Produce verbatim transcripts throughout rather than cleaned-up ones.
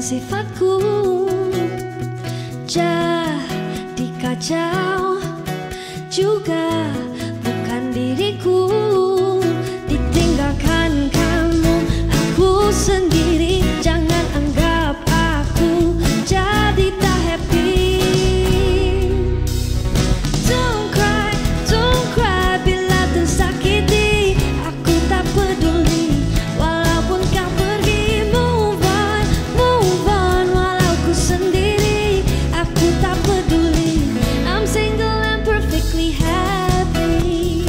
sifatku jadi kacau, juga bukan diriku. Ditinggalkan kamu, aku sendiri. Jangan anggap aku jadi tak happy. Don't cry, don't cry bila tersakiti. Aku tak peduli walaupun kau pergi. Move on, move on walau ku sendiri. Aku tak peduli. I'm single and perfectly happy.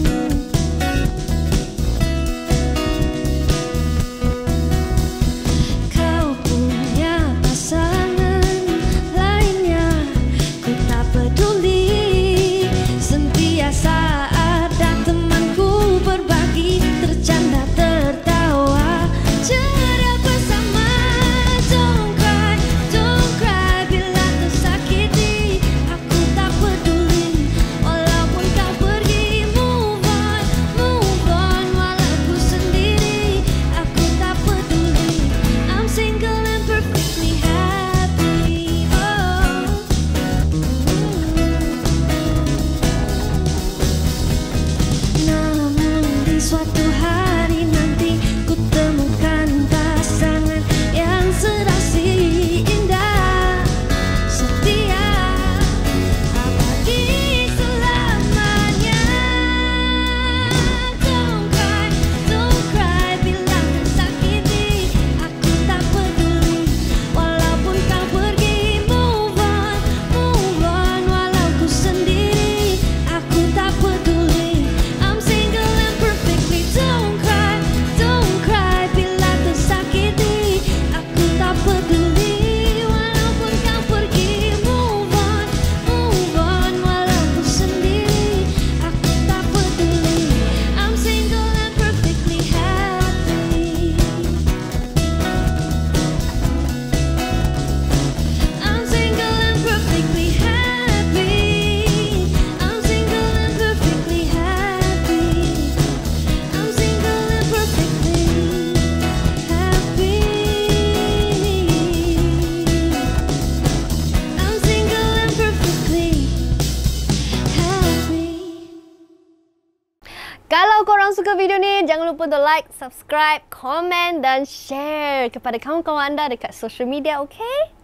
Kau punya pasangan lainnya, ku tak peduli. Sentiasa ada temanku berbagi, tercanda tertawa ceria bersama. Don't cry, don't cry bila tersakiti. Aku tak peduli walaupun kau pergi. Move on, move on walau ku sendiri. Aku tak peduli. I'm single and perfectly happy. Oh. Namun di suatu hari nanti ku temukan pasangan yang serasi indah, setia, abadi selamanya. Don't cry, don't cry bila tersakiti. Aku tak peduli walaupun kau pergi. Move on, move on walau ku sendiri. Aku tak peduli. I'm single and perfectly. Don't cry, don't cry bila tersakiti. Aku tak peduli walaupun kau pergi. Move on, move on walau ku sendiri. Aku tak peduli. I'm single and perfectly happy. I'm single and perfectly happy. I'm single and perfectly happy. I'm single and perfectly happy. I'm single and perfectly happy. Kalau korang suka video ni, jangan lupa untuk like, subscribe, komen dan share kepada kawan-kawan anda dekat social media, okay?